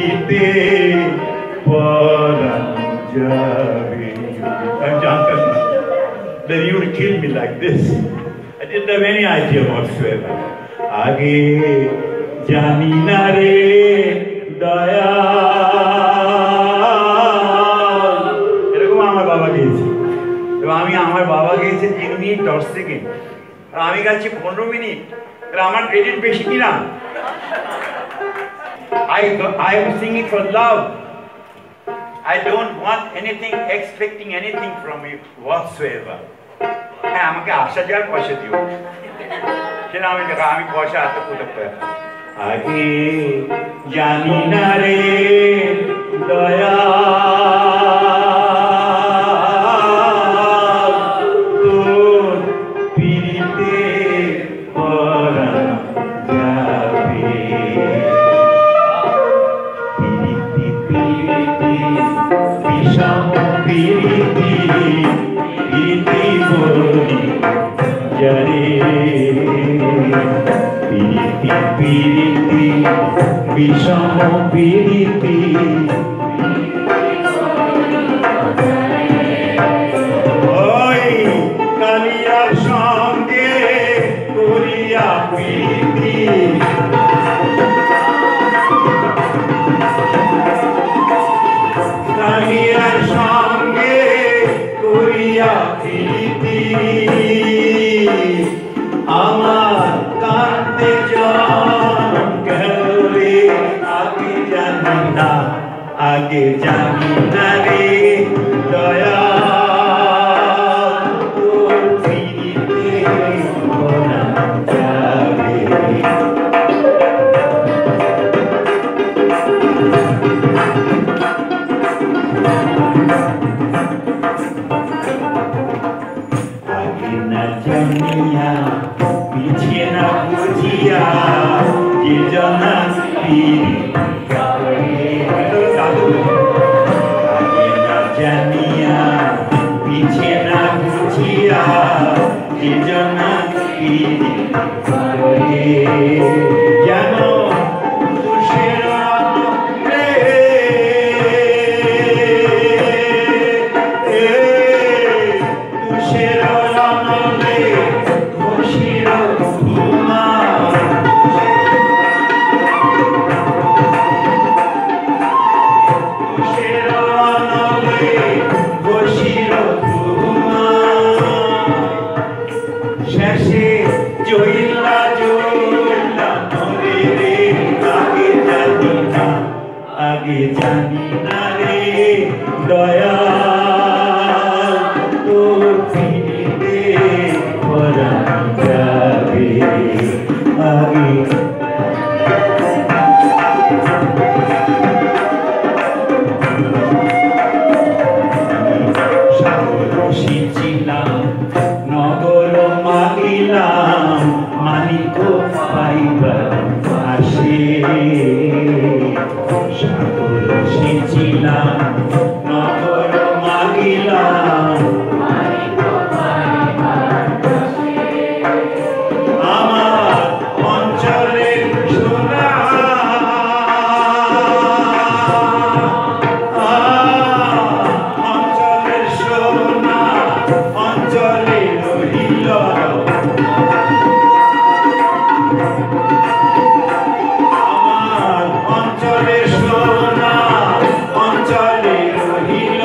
পিড়িতে পরাণ যাবে। I জানতাম না that you would kill me like this. I didn't have any idea whatsoever. আগে জানি না রে দয়া, এরকম আমার বাবা গেয়েছে। এবং আমি আমার বাবা গেয়েছে 3 মিনিট 10 সেকেন্ড, আর আমি গাচ্ছি 15 মিনিট। আমার ক্রেডিট বেশি কিনা? I am singing for love. I don't want anything, expecting anything from you whatsoever. হ্যাঁ, আমাকে আসা যাওয়ার পয়সা দিও, সেটা আমি পয়সা হাতে করতে। আগে জানি না রে দয়া, বিষম প্রীতি ওই কালিয়ার সঙ্গে করিয়া প্রীতি, কালিয়ার সঙ্গে করিয়া প্রীতি, আমার কান্তে আগে জানি না রে দয়া, তোর পিড়িতে পরাণ যাবে। আগে না জানিয়া পিছিয়ে না বুঝিয়া যে জানা জানিয়া পিছে না বুঝিয়া যে জানা জানো তুষের তুষের রণলে ঘোষির ঘুমা, শেষে জইলা জইলা মরে রে, আগে জানি না রে দয়া, তোর পিড়িতে পরাণ যাবে। আগে নগর মাগিলাম মানিক পাইবার আসে, সাগর সেচিলাম নগর মাগিলাম মানিক পাইবার আসে, আমার অঞ্চলে সোনা অঞ্চলের সোনা অঞ্চলে রহিল, আমার অঞ্চলে সোনা অঞ্চলে রহিল,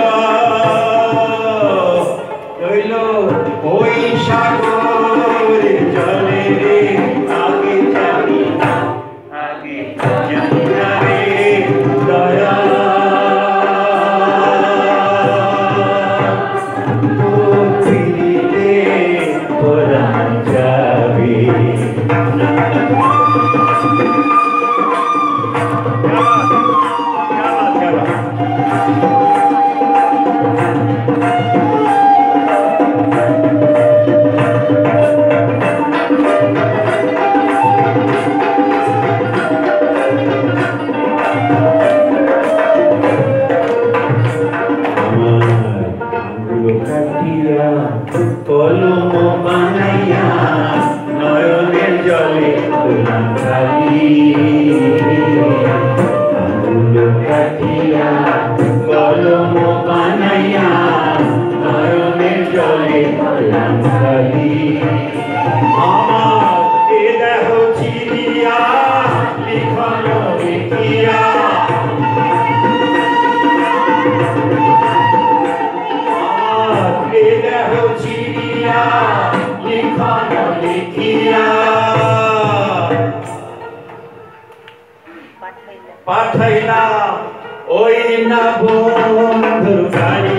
রইল ওই সাগরে জলে রে, আগে জানি না রে দয়া, তোর পিড়িতে পরাণ যাবে। কলম বানাইয়া নয়নের জলে তোলা খালি, আঙুল পাঠাইলাম ওই না বন্ধুর গাড়ি